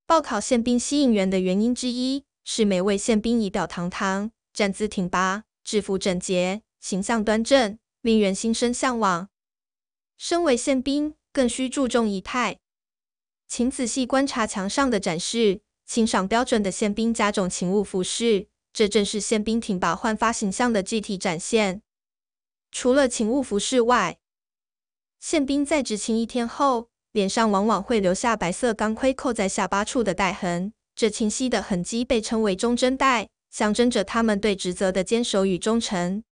报考宪兵吸引人的原因之一，是每位宪兵仪表堂堂，站姿挺拔，制服整洁，形象端正，令人心生向往。身为宪兵，更需注重仪态。请仔细观察墙上的展示，欣赏标准的宪兵加种勤务服饰，这正是宪兵挺拔焕发形象的具体展现。除了勤务服饰外，宪兵在执勤一天后，脸上往往会留下白色钢盔扣在下巴处的带痕，这清晰的痕迹被称为忠贞带，象征着他们对职责的坚守与忠诚。